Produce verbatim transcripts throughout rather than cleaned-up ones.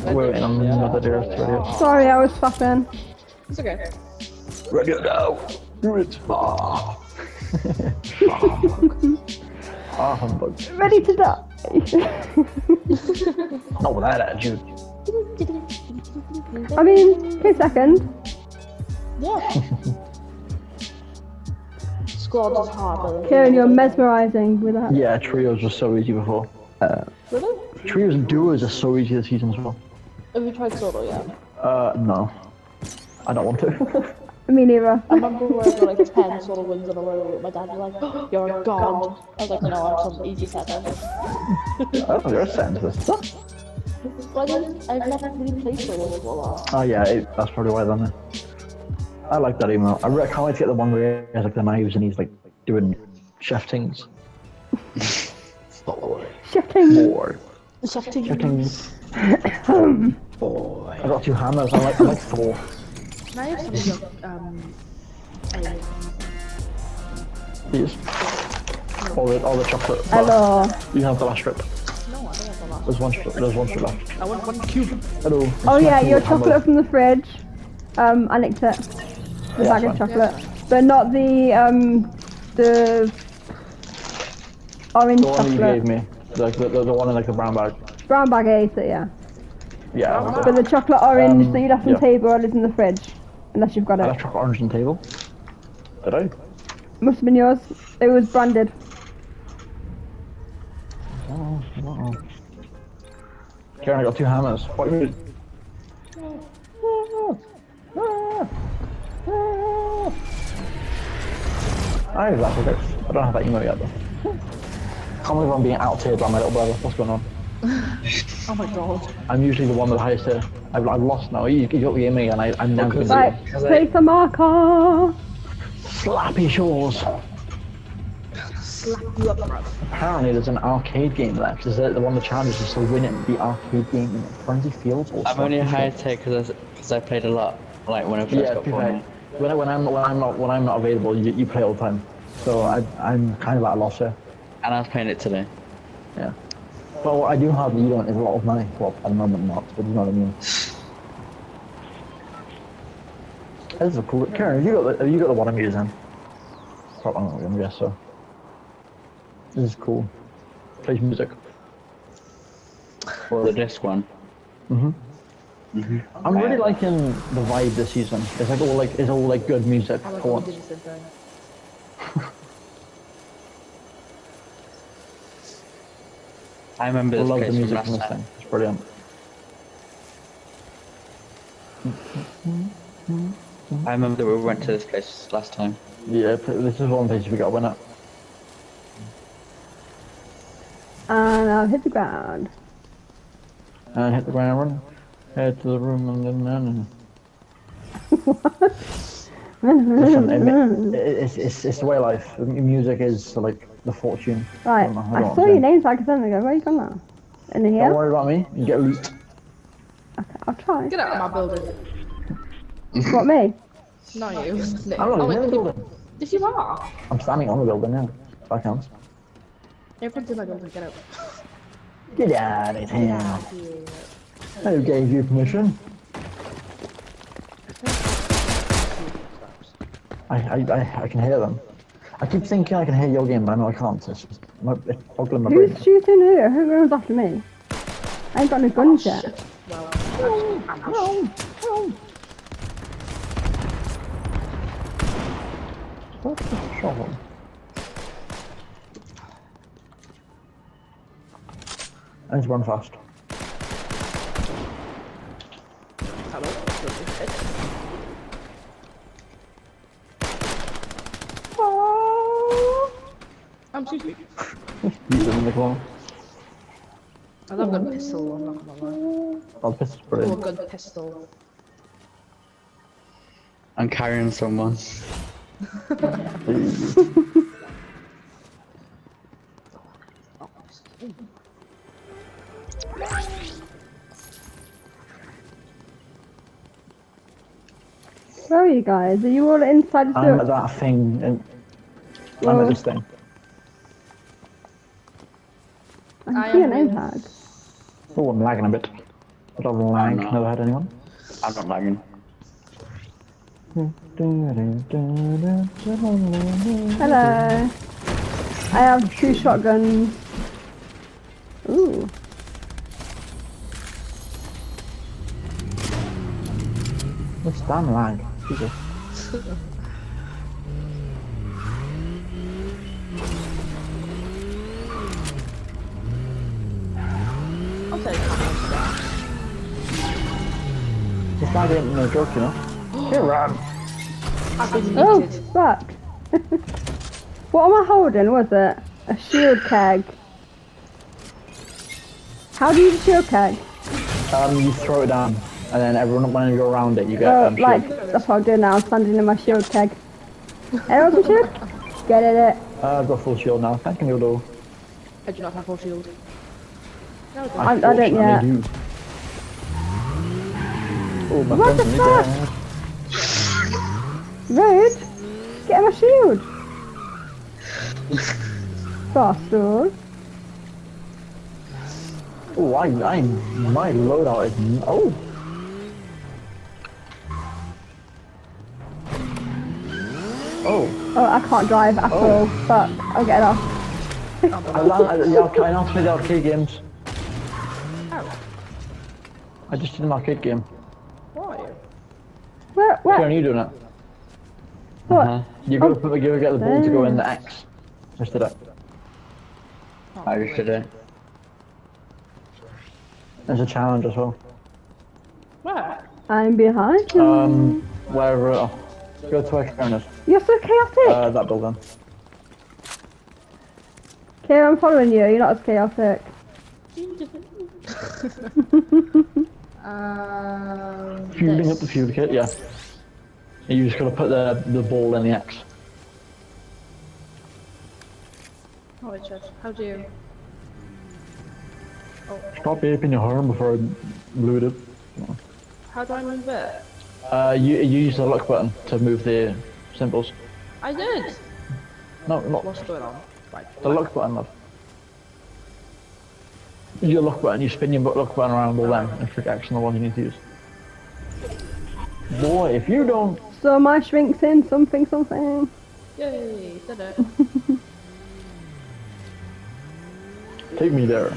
We're waiting on another dearest radio. Sorry, I was fapping. It's okay. Radio now! Do it! Ah! Ah, humbug. Ready to die. Not with that attitude. I mean, two seconds. Yeah. Squad is harder. Kieran, you're mesmerising with that. Yeah, trios was so easy before. Uh, Really? trios and duos are so easy this season as well. Have you tried solo yet? Uh, no. I don't want to. Me neither. I remember where I got like ten solo wins in a row. My dad was like, oh, "You're a god." I was like, "No, I'm some easy seven." Oh, you're a senseless. But I didn't, I've never really played solo before. Oh yeah, it, that's probably why then. I like that email. I, really, I can't wait to get the one where he has like the knives and he's like doing shiftings. Stop the word. Shifting. More. Shifting. Shiftings. Boy. I got two hammers. I like I like Thor. Can I have some of the, um, um, These. All the all the chocolate. Hello. You have the last strip. no, I don't want the last. There's one strip. There's one strip left. I want one cube. Hello. Oh It's yeah, smacking your with hammer. chocolate from the fridge. Um, I nicked it. The Yeah, bag of fine. chocolate. But not the, um, the orange The one you chocolate. gave me. Like the, the, the one in like the brown bag. Brown bag I ate it, yeah. Yeah. I But did. the chocolate orange Um, that you left on yeah. the table is in the fridge. Unless you've got I it. left chocolate orange on the table. Did I? Must have been yours. It was branded. Oh, wow. Karen, I got two hammers. What are you I that's okay. I don't have that emo yet though. Can't believe I'm being out-tiered by my little brother. What's going on? Oh my god. I'm usually the one with the highest tier. I've, I've lost now. You, you got the Amy and I, I'm never going to Right, Because I- place a marker. Slappy Shores. Slap you up, bro. Apparently there's an arcade game left. Is it the one of the challenges is to win it the arcade game in Frenzy Fields or I'm only a Slappy high Shores? tech because I, 'cause I played a lot, like when I first Yeah, got to be fair, Fortnite. when, I, when I'm when I'm not when I'm not available, you, you play all the time. So I I'm kind of at a loss here. And I was playing it today. Yeah. But what I do have that you don't is a lot of money. Well, at the moment not, but you know what I mean. This is a cool. Karen, have you got the have you got the one I'm using? Probably not gonna guess so. This is cool. Plays music. The disc one. Mhm. Mhm. I'm really liking the vibe this season. It's like all like it's all like good music Oh my for god, once. we did the same thing. I remember I this love place the from music last from this time. thing. It's brilliant. I remember that we went to this place last time. Yeah, this is one place we got to win it. And I'll hit the ground. And hit the ground, run. Head to the room and then then. Listen, it, it, it's, it's, it's the way of life. M- Music is like the fortune. Right, don't know, I I, don't know saw what your I'm name tag a second ago. Where are you gone now? In Don't here? worry about me. You get loot. Okay, I'll try. Get out of my building. What, me? Not you. Nick. I'm not Oh, even in the wait, building. If you are. I'm standing on the building now. That counts. Everyone's in my building. Get out. Get out of here. Yeah. Who gave you permission? I, I, I, I can hear them. I keep thinking I can hear your game, but I know I can't. It's, just, my, it's boggling my brain. Who's shooting who? Who goes after me? I ain't got no guns yet. Well, No, no. Stop the shovel. I need to run fast. I'm shooting. You in the corner. I love a good pistol. I'm not gonna lie. Oh, this is Oh, a brilliant. good pistol. I'm carrying someone. Where are you guys? Are you all inside the I'm door? at that thing, and I'm Well- at this thing. I I can see your am name with- tag. Oh, I'm lagging a bit. I don't lag, no. never had anyone. I'm not lagging. Hello. I have two shotguns. Ooh. What's damn lag? Jesus. I'll take that. This lag ain't no joke, you know? Here, Ram. I've been Oh, muted. fuck. What am I holding, was it? A shield keg. How do you use a shield keg? Um, you throw it down, and then everyone, when you go around it, you get Oh, um, shield. like, that's what I'm doing now. I'm standing in my shield keg. Anyone some shield? Get in it. Uh, I've got full shield now. Thank you, though. I do not have full shield. No, I don't. I- I don't Unfortunately, yet. do. Oh, my What the friend's fuck? dead. Rude. Get in my shield. Bastard. Oh, I, I, my loadout is, oh. Oh. Oh, I can't drive at Oh. all. Fuck. I'll get it off. I learned, yeah, I know how to play the arcade games. Oh, I just did an arcade game. why? Where? Karen, are Where? you doing it? What? Uh-huh. You go, Oh. put, you go get the ball to go in the X. Just did it. I just did it. There's a challenge as well. Where? I'm behind you. Um, wherever, oh, go to where Karen is. You're so chaotic. Uh, that building. Okay, I'm following you. You're not as chaotic. um, Fueling up this. the fuel kit, yeah. And you just gotta put the, the ball in the X. Oh, wait, Chad. How do you? Oh, Stop aping your horn before I blew it. how do I move it? Uh, you, you use the lock button to move the symbols. I did. No, not What's going on? Right. the lock button, love. Use your lock button, you spin your lock button around all them and click X on the one you need to use. Boy, if you don't... So my shrink's in something, something. Yay! Did it. Take me there.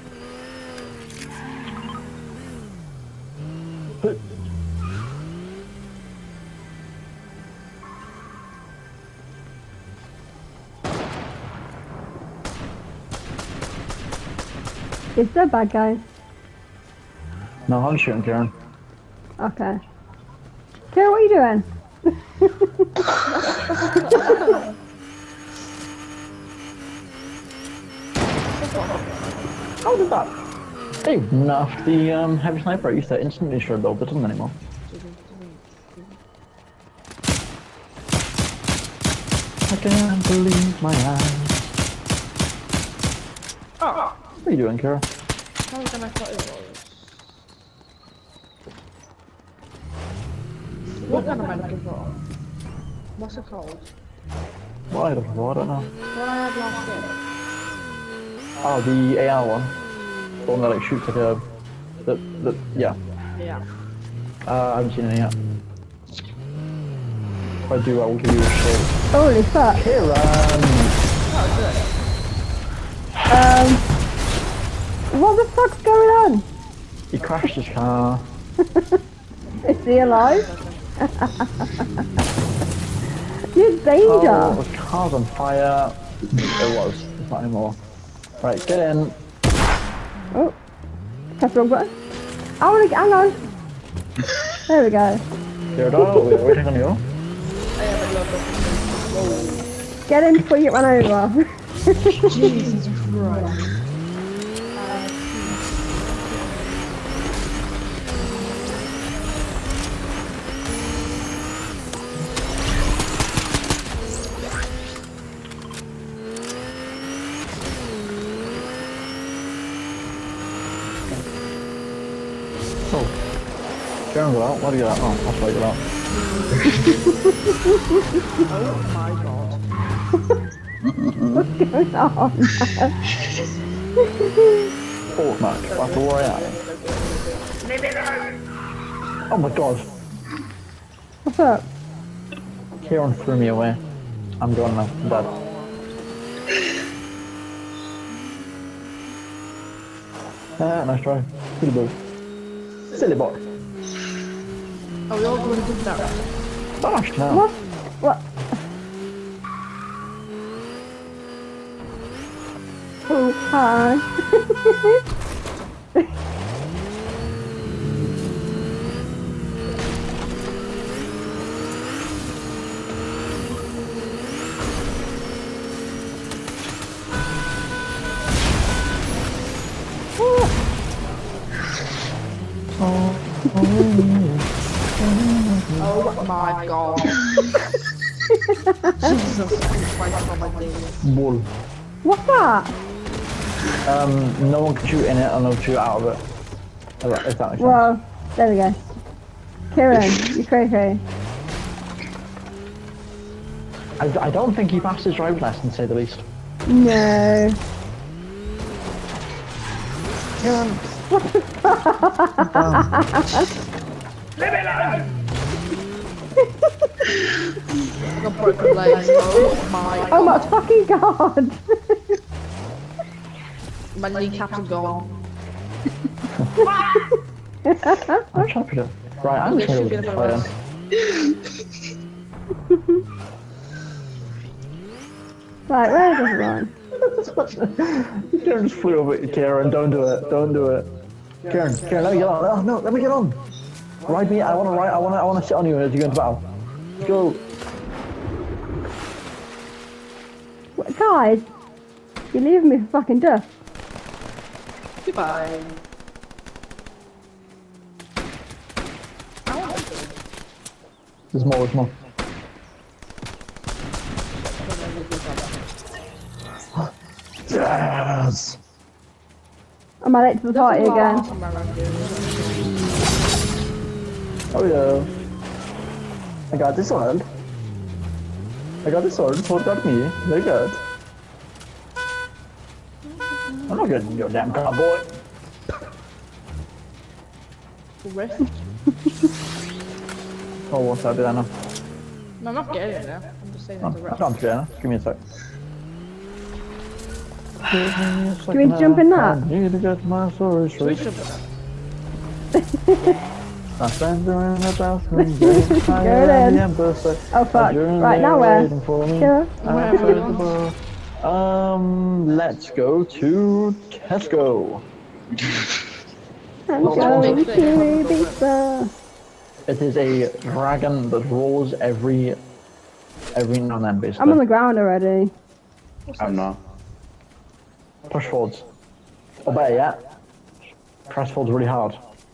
Is there bad guys? No, I'm shooting Karen. Okay. Kira, what are you doing? How did that? They nerfed the um, heavy sniper. I used to instantly destroy build, it doesn't anymore. I can't believe my eyes. Oh, What are you doing, Kira? how can I put it? What gun am I looking for? What's it called? Why? I don't know. I don't know. What I had last game. Oh, the A R one. The one that like shoots like a... The, the, yeah. Yeah. Uh, I haven't seen any yet. If I do, I will give you a show. Holy fuck. Kieran! Um. What the fuck's going on? He crashed his car. Is he alive? You're danger. Oh, the car's on fire. It was. It's not anymore. Right, get in. Oh. Press the wrong button. I wanna hang on. There we go. Theodore, we're waiting on you. I have a look. Get in before you get run over. Jesus Christ. Oh. Kieran got out. What do you got? Oh, that's why you got out. Oh my god. What's going on? Fortnite, Battle Royale. Oh my god. What's up? Kieran threw me away. I'm gone now. I'm dead. Ah, nice try. Silly boy. Silly boy. Oh, we all going to that. Gosh, no. What? What? Oh, hi. Oh my god. Jesus Christ on my days. Bull. What's that? Um, no one can shoot in it and no one can shoot out of it. If that makes sense. Well, there we go. Kieran, you're crazy. I, I don't think he passed his driving lesson, to say the least. No. Kieran. I got broken legs. Oh my Oh my god. fucking god. My kneecaps are gone. I'm trying to put it. Right, I'm just going to go to the fire. Right, where is everyone? Kieran just flew over. Kieran, don't do it. Don't do it. Kieran, Kieran, let me get on. Oh, no, let me get on. Ride me. I want to ride. I want to. I want to sit on you as you go into battle. Go. What, guys, you're leaving me for fucking dust. Goodbye. There's more. There's more. Yes. Am I late to the party again? Oh yeah. I got this sword. I got this sword. Sword got me. Very good. I'm not getting your damn cowboy. Rest. Oh, what's that? Did I know? No, I'm not getting it now. I'm just saying Oh, it's a rest. I'm scared. Give me a sec. Do you mean to jump in that? I need to get my sword We straight. should. I stand there in the bathroom, getting tired Go of the then. embassy. Oh fuck. You're Right, now there where? waiting for me. Kira? Outside the bar. Um, let's go to Tesco. I'm Oh, going oh, to Ibiza. It is a dragon that rolls every every now and then, basically. I'm on the ground already. I'm not. Push forwards. Or better yet, press forwards really hard.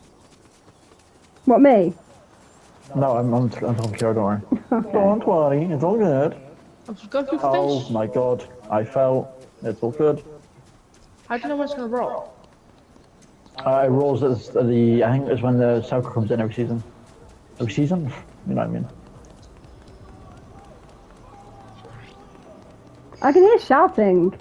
What, me? No, I'm I'm, I'm talking Kira, don't worry. Don't worry, it's all good. I'm just going through Oh fish. my god, I fell. It's all good. How do you know when it's gonna roll? Uh, it rolls at the, the, I think it's when the cycle comes in every season. Every season? You know what I mean? I can hear shouting.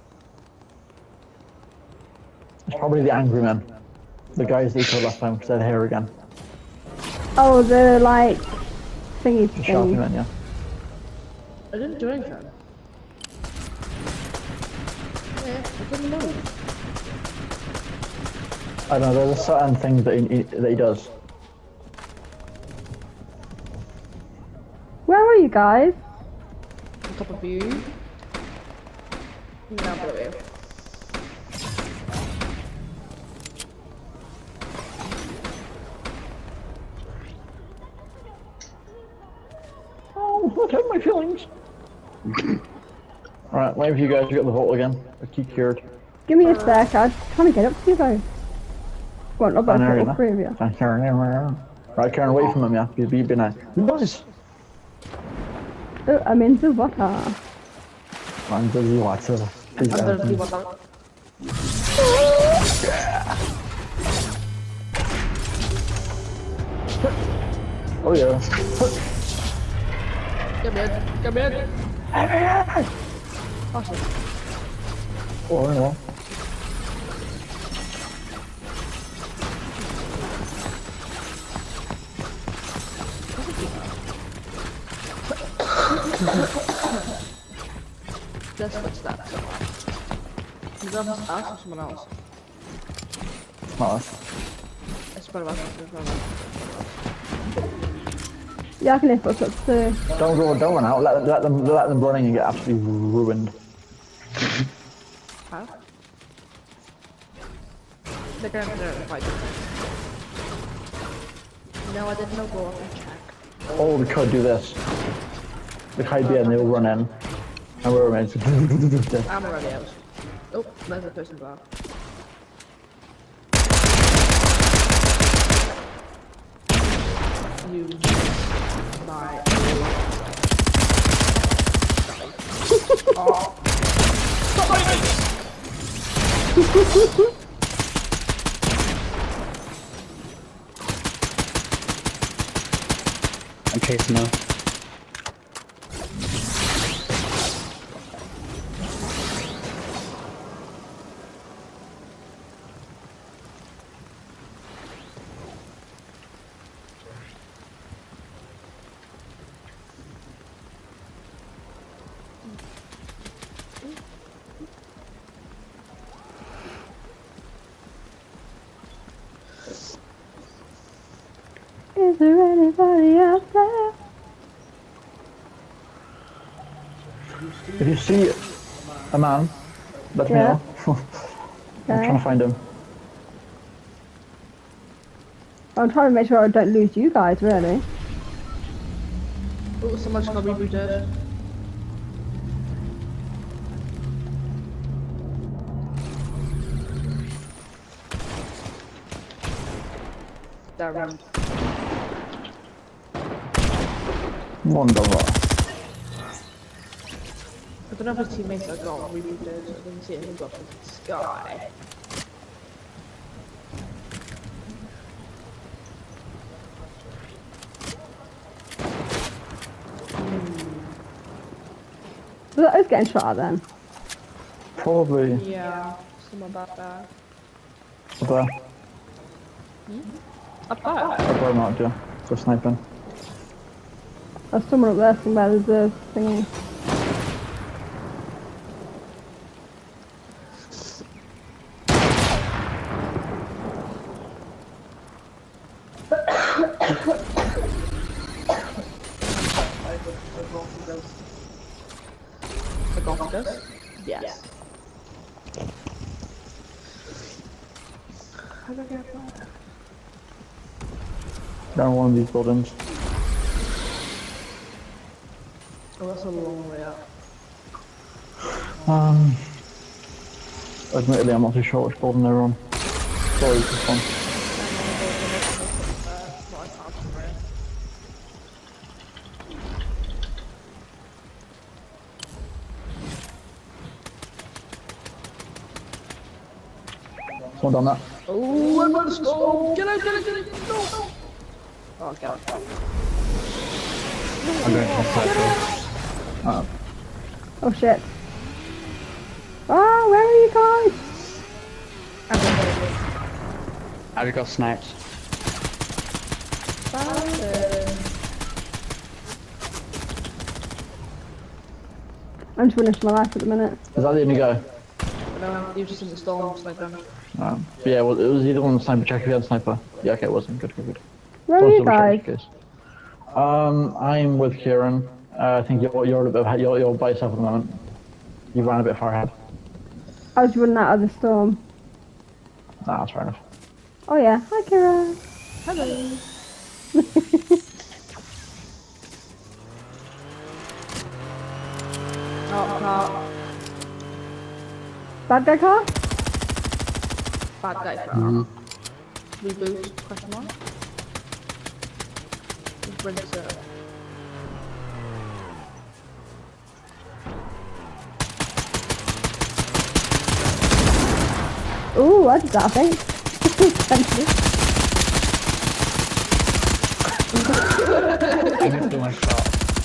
It's probably the angry men. The guys that you killed last time, because they're here again. Oh, the like thingy The shouting thing. men, yeah. I didn't do anything. Yeah, I didn't move. I don't know, there's a certain thing that he, he, that he does. Where are you guys? On top of you. Now below you. Oh, what hurt my feelings? Alright, wait for you guys to get the vault again. I keep cured. Give me a sec. I'm trying to get up to you guys. Go on, I've got Fine, a area all three of you. Fine, Karen. Right, Karen, away from him, yeah. Be, be, be nice. Nice! Oh, I'm in the water. I'm busy watching. Please I'm help gonna me. leave one out. Oh yeah. Come in, come in. Awesome. Oh no. Just footsteps. Is that us or someone else? Not us. It's probably us. It's probably us. Yeah, I can hear footsteps too. Don't go, don't run out. Let them, let them, let them running and get absolutely ruined. Huh? They're going to do fight. No, I didn't know. Go up and check. Oh, we could do this. We hide behind and they'll run in. And we're ready. I'm already out. Oh, there's a person back. You my oh. I'm chasing her. Is there anybody out there? If you see a man, let me Yeah. know. I'm trying to Okay. find him. I'm trying to make sure I don't lose you guys, really. Oh, someone's got rebooted. They're around. Wonderful. I don't know if his teammates are got rebooted. I didn't see anything got from the sky. So that is getting shot at then. Probably Yeah, someone back there. up there. Up there? Up there, not yeah. For sniping. There's someone up there somewhere, there's a thingy. The golf does? Yes. How do I get up there? Down one of these buildings. Oh, that's a long way up. Um, admittedly, I'm not too sure which building they're on. Sorry, this one. Someone done that. Oh, I'm on the scope! Get out, get out, get out, get out! Oh, God. I'm going to the circle. Uh, Oh shit. Oh, where are you guys? I just got sniped. I'm just finishing my life at the minute. is that the only guy? No, he was just in the storm, just like them. Um, but yeah, well, it was either one sniper. Check if you had a sniper. Yeah, okay, it wasn't. Good, good, good. Where are Don't you double check guys? just in case. Um, I'm with Kieran. Uh, I think you're you're a bit ahead. You're, you're by yourself at the moment. You ran a bit far ahead. I was running out of the storm. Nah, that's fair enough. Oh yeah, hi Kira. Hello. Oh, car. Bad guy car? Bad guy car. Mm-hmm. Reboot, question mark. Rinse it. Ooh, I did that I think. Thank you. I missed my shot.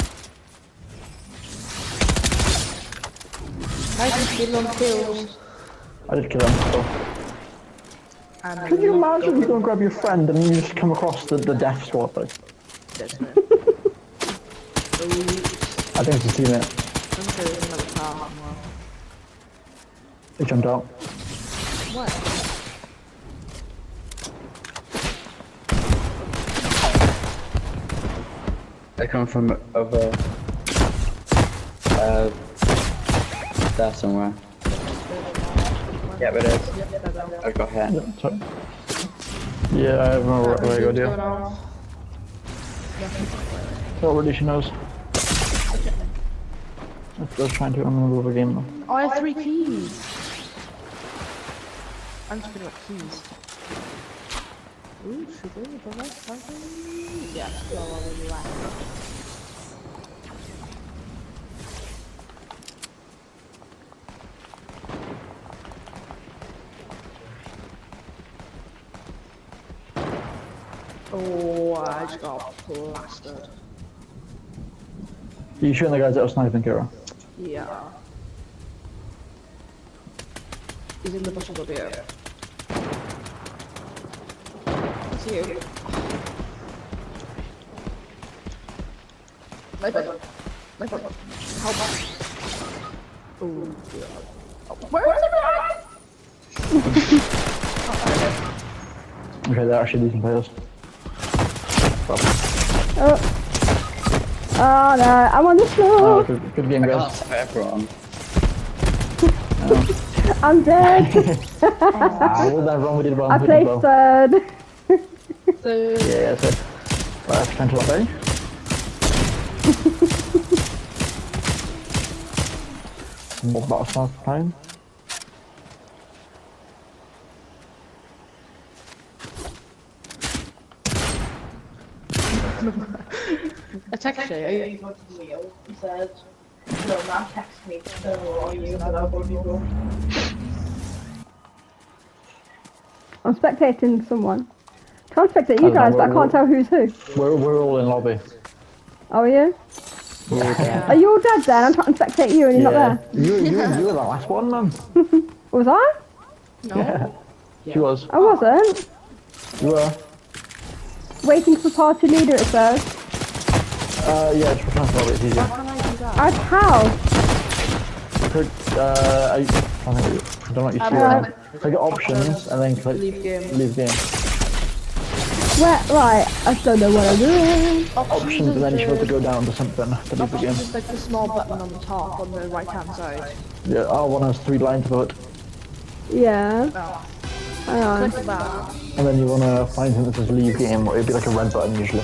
I can kill on kills. I did kill him. So. And Could you imagine you go and grab your friend and you just come across the, the death squad though? That's me. Oops. I think it's a teammate. I'm sure there's another car somewhere. He jumped out. What? They come from over. Uh. There somewhere. Yeah, but it is. I got hit. Yeah, sorry. Yeah, I remember where, where I got you. So already she knows. I'm just trying to remember the game now. Oh, I have three keys. I'm just gonna get keys. Ooh, sugar, the right something? Yeah, go all over the line. Oh, I just got plastered. Are you shooting the guys that are sniping, Kira? Yeah. He's in the bushes up here. It's you. My bad. My bad. Help. Oh, God. Where is it? Okay, they're actually decent players. Oh. Oh no, I'm on the Oh, floor. good, good game, I can't guys. stop everyone. I'm dead. Ah, well done, everyone. We did well. I we did placed well. third. So, Yeah, yeah, so. Right, potential up, eh? More about start time. I texted you. You got to Leo. He said, no, not text me. So, are you gonna have people? I'm spectating someone. Can't spectate I you don't know, guys, but I we're- can't tell who's who. We're, we're all in lobby. Oh, are you? We're all there. Are you all dead then? I'm trying to spectate you and you're Yeah. not You, you, you were the last one, man. there. Was I? No. Yeah. She was. I wasn't. You were. Waiting for party leader, it says. Uh, yeah, it's for transfer lobby, it's easier. How can I do that? As how? Click, uh, I, I don't know, I don't know what you see Um, right now. Click options and then click Leave game. leave game. Where? Right, I don't know what I'm doing. Options and then you should have to go down to something to leave the game. Options is like the small button on the top on the right hand side. Yeah, oh, one has three lines above it. Yeah. Oh. Hang on. Click that. And then you want to find something that says leave game, or it'd be like a red button usually.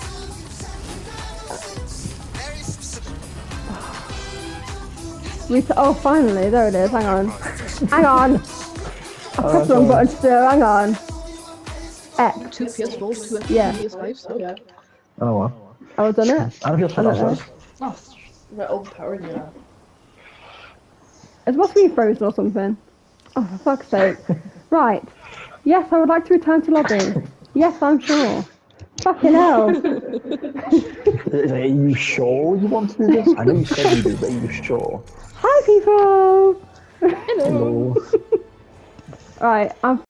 We oh, finally, there it is. Hang on. Hang on. I pressed the wrong sorry. button still. Hang on. X. Two P S fours, two Yeah. P S fives. Okay. Oh well. I was done it. I don't feel I don't so know. nice. Oh, right overpowering you. It's supposed to be frozen or something. Oh, for fuck's sake. Right. Yes, I would like to return to lobby. Yes, I'm sure. Fucking hell. Are you sure you want to do this? I know you said you do, but are you sure? Hi, people. Hello. Right, I'm